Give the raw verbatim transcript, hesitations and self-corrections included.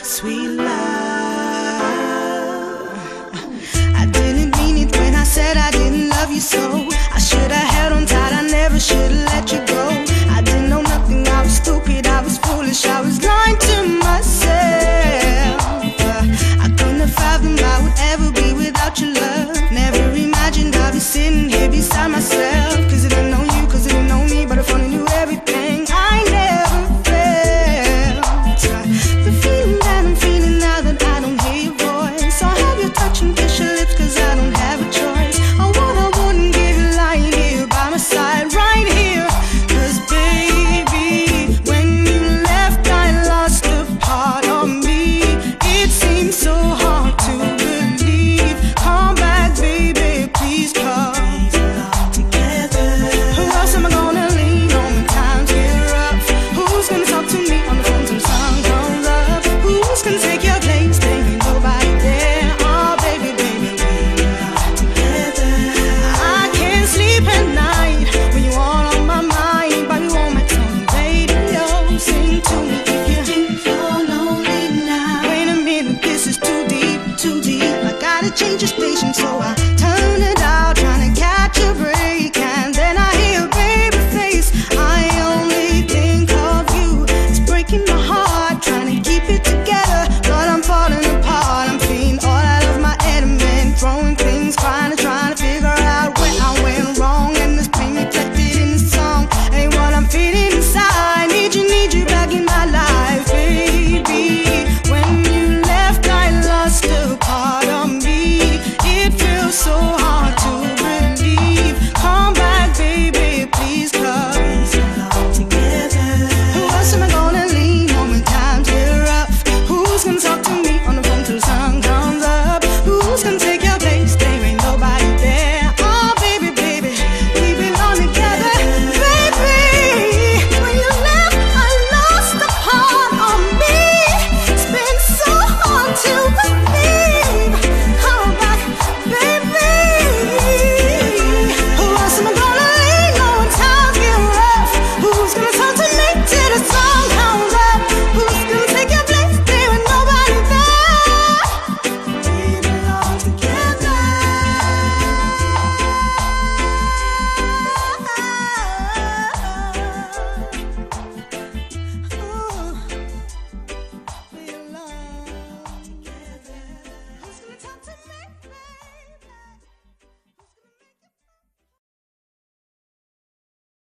sweet love. I didn't mean it when I said I didn't love you so. I should have held on tight, I never should have let you go. I didn't know nothing, I was stupid, I was foolish, I was lying to myself. I couldn't have fathomed I would ever be without your love. Never imagined I'd be sitting here beside myself. Cause I didn't know you, cause I didn't know me, but if I only knew everything I never felt. The feeling that I'm feeling now that I don't hear your voice. I'll have you touch and kiss your lips cause I don't have a choice. I would, I wouldn't give you lying here by my side right here. Cause baby, when you left I lost a part of me. It seems so hard to believe. Come back baby, please come. Who else am I gonna lean on when times get rough? Who's gonna talk to me on the phone till the sun comes up? Who's gonna take your place? There ain't nobody there. Oh baby, baby, we are together. I can't sleep at night when you all on my mind. But you on my tongue, radio, sing to me if you think you're lonely now. Wait a minute, this is too deep, too deep. I gotta change your state.